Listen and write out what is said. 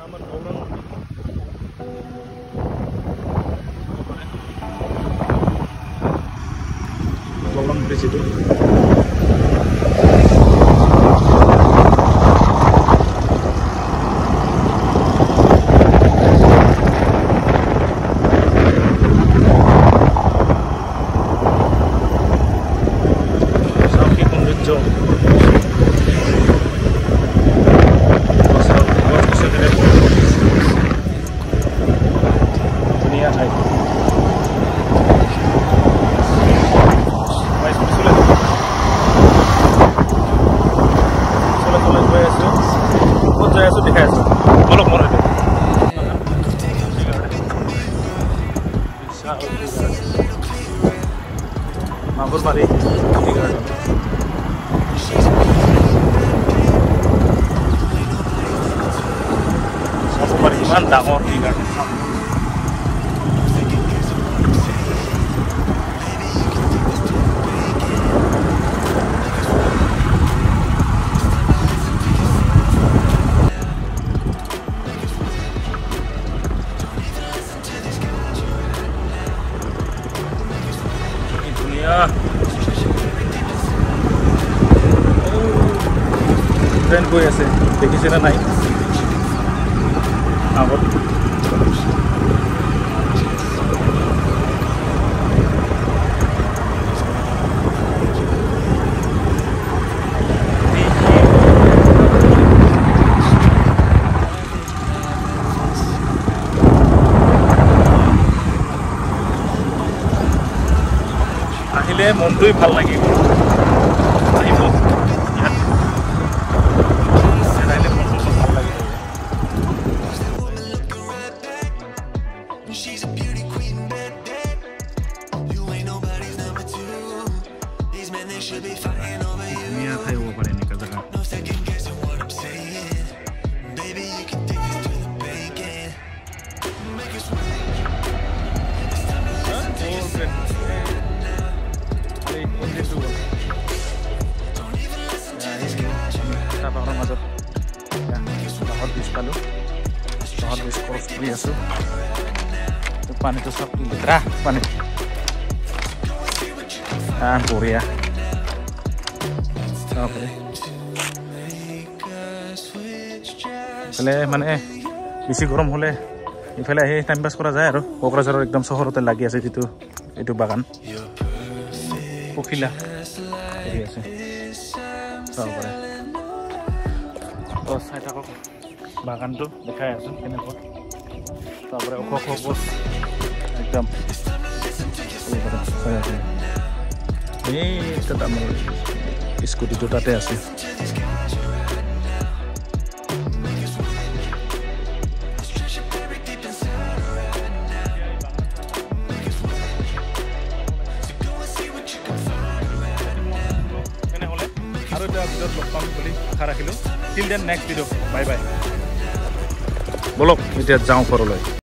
গৌৰং bridge এইটো Magurmari Magurmari iman dangor tea garden train গৈ আছে দেখিছে না নাই আগত আহিলে মনটোই ভাল লাগিব Pan itu satu liter pan Korea oke তাহলে মানে বেছি গৰম হলে ইফালে আহি টাইম পাছ কৰা যায় আৰু কোকৰাঝাৰৰ একদম চহৰতে লাগি আছে যেটো এটো বাগান পখিলা এৰি আছে চাবৰে তো চাই থাকক বাগানটো দেখাই আছো কেনেকুৱা তারপরে ওখ গছ একদম এইটা আমার স্কুটিটো তাতে আছে আৰু এটা ভিডিঅ লগ পাম বুলি আশা ৰাখিলো till then next video bye bye বলক এতিয়া যাওঁ ঘৰলৈ